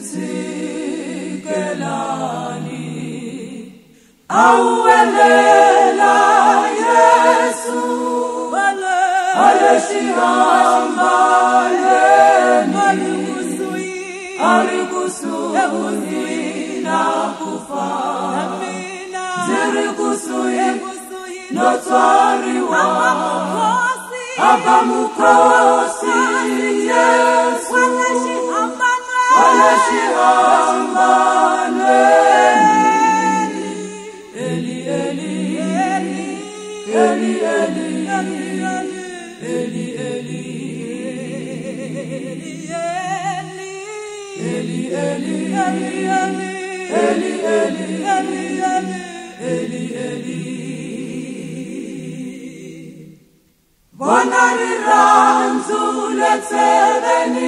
sitikelani auwelela Yesu aleshihambaleni arikusui na kufa zirikusui notwariwa abamukosi Yesu aleshihambaleni Eli Eli Eli Eli Eli Eli Eli Eli Eli Eli Eli Bonariranzule tseleni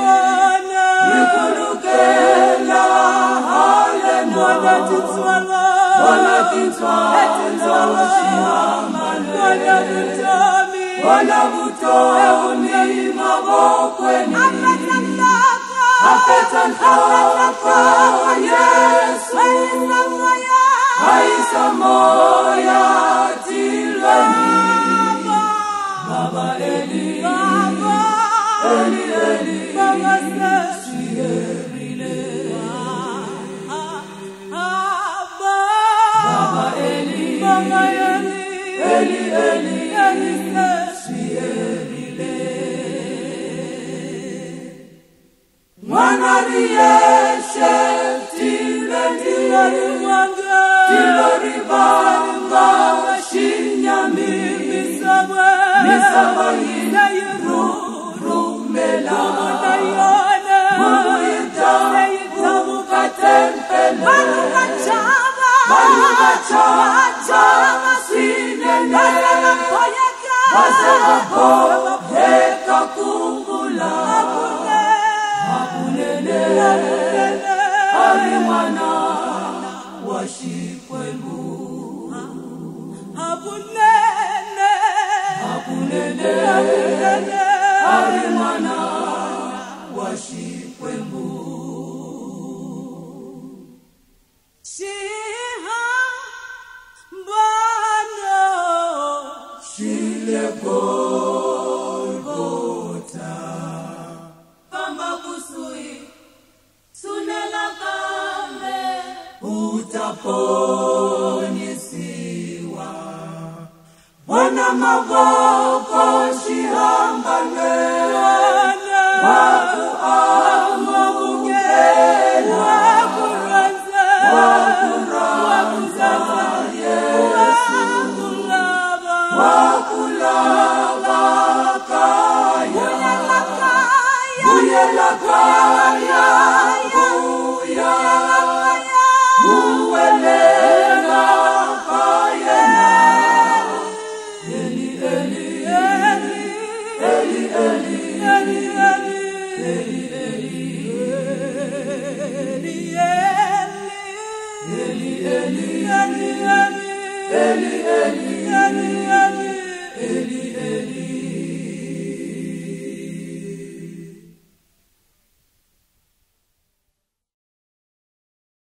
Rikulukela hallelujah Bona tintwala shihambaleni Bona butomi mabokweni Afetan hapa Yesu Aisa moya tilweni Baba Eli Eli Eli Baba Sierile Baba Eli Eli Eli Eli Sierile Mwanarieshe Tilori bamba Shinyami Misaba yina rumela Mumuita mukatempele Balugachama sinene Baserapo heka kumbula Abunene Arimana washikwelu Abunene Arimana washikwelu Shihambano Shile Golgota Kamba kusui Sunela kambe Utaponyesiwa Wana maboko shihambalwe Waku amukela Wakuraza Yesu Wakulava kaya Buyela kaya Buwelela kaya Eli Eli Eli Eli Eli Eli Eli Eli Eli Eli Eli